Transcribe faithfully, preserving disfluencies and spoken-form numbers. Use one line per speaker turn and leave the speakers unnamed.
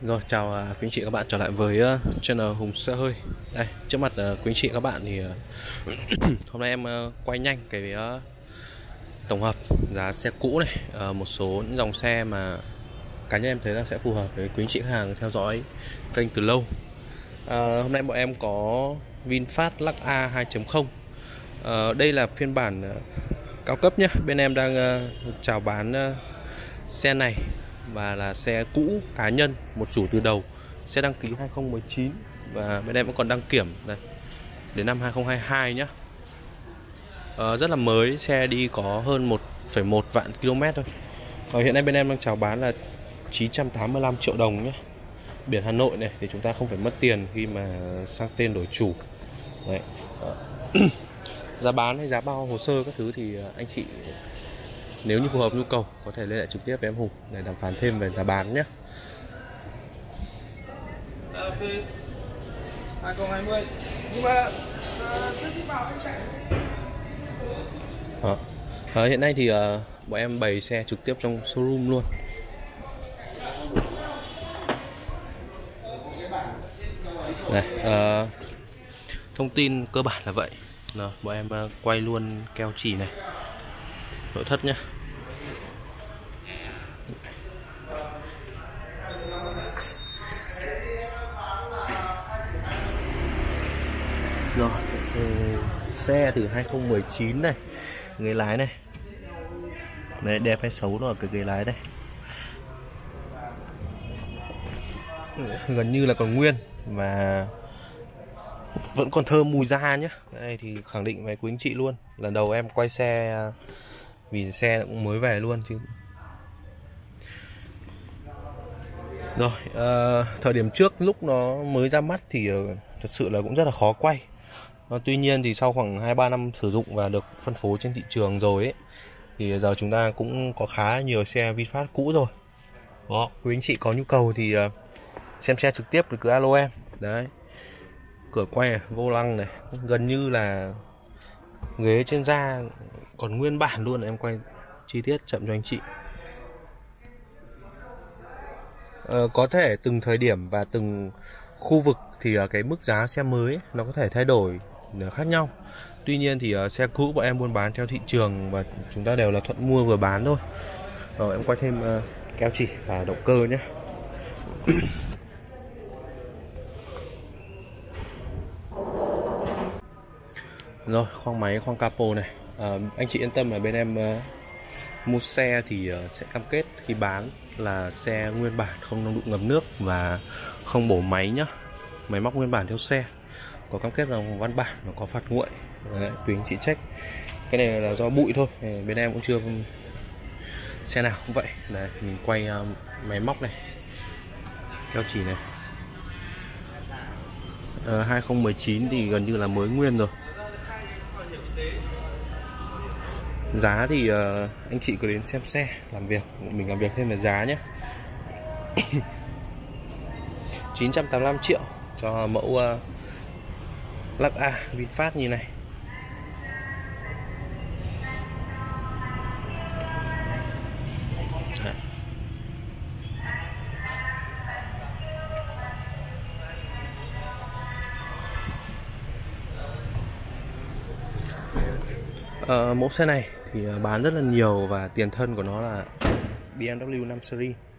Rồi, chào à, quý anh chị các bạn trở lại với uh, channel Hùng Xe Hơi. Đây, trước mặt uh, quý anh chị các bạn thì uh, hôm nay em uh, quay nhanh cái uh, tổng hợp giá xe cũ này, uh, một số những dòng xe mà cá nhân em thấy là sẽ phù hợp với quý anh chị khách hàng theo dõi kênh từ lâu. Uh, hôm nay bọn em có VinFast Lux A hai chấm không. Uh, đây là phiên bản uh, cao cấp nhé. Bên em đang uh, chào bán uh, xe này và là xe cũ cá nhân, một chủ từ đầu, xe đăng ký hai không một chín và bên em vẫn còn đăng kiểm đây đến năm hai không hai hai nhé. Ờ, rất là mới, xe đi có hơn một phẩy một vạn km thôi. Ờ, hiện nay bên em đang chào bán là chín trăm tám mươi lăm triệu đồng nhé. Biển Hà Nội này thì chúng ta không phải mất tiền khi mà sang tên đổi chủ. Đấy. Ờ. Giá bán hay giá bao hồ sơ các thứ thì anh chị nếu như phù hợp nhu cầu có thể liên hệ trực tiếp với em Hùng để đàm phán thêm về giá bán nhé.
hai không hai không. Nhưng mà trước vào em chạy.
Đó. À, hiện nay thì uh, bọn em bày xe trực tiếp trong showroom luôn. Đây, uh, thông tin cơ bản là vậy. Rồi, bọn em uh, quay luôn keo chỉ này, nội thất nhé. Rồi, ừ, xe từ hai không một chín này, ghế lái này, đấy, đẹp hay xấu nó ở cái ghế lái đây, gần như là còn nguyên và vẫn còn thơm mùi da nhé. Đây thì khẳng định với quý anh chị luôn, lần đầu em quay xe vì xe cũng mới về luôn chứ. Rồi, uh, thời điểm trước lúc nó mới ra mắt thì uh, thật sự là cũng rất là khó quay. Uh, tuy nhiên thì sau khoảng hai ba năm sử dụng và được phân phối trên thị trường rồi ấy, thì giờ chúng ta cũng có khá nhiều xe VinFast cũ rồi. Đó, quý anh chị có nhu cầu thì uh, xem xe trực tiếp thì cứ alo em. Đấy, cửa quay này, vô lăng này, gần như là ghế trên da còn nguyên bản luôn. Em quay chi tiết chậm cho anh chị. Ờ, có thể từng thời điểm và từng khu vực thì uh, cái mức giá xe mới ấy, nó có thể thay đổi khác nhau. Tuy nhiên thì uh, xe cũ bọn em buôn bán theo thị trường và chúng ta đều là thuận mua vừa bán thôi. Rồi em quay thêm uh, keo chỉ và động cơ nhé. Rồi, khoang máy, khoang capo này, à, anh chị yên tâm là bên em uh, mua xe thì uh, sẽ cam kết khi bán là xe nguyên bản, không nông độ ngập nước và không bổ máy nhá. Máy móc nguyên bản theo xe, có cam kết là văn bản, nó có phạt nguội. Đấy, tùy anh chị check. Cái này là do bụi thôi, bên em cũng chưa xe nào cũng vậy. Đấy, mình quay uh, máy móc này, keo chỉ này, uh, hai không một chín thì gần như là mới nguyên rồi. Giá thì uh, anh chị cứ đến xem xe, làm việc, mình làm việc thêm về giá nhé. chín trăm tám mươi lăm triệu cho mẫu uh, Lux A VinFast như này. Uh, mẫu xe này thì bán rất là nhiều và tiền thân của nó là bê em W năm Series.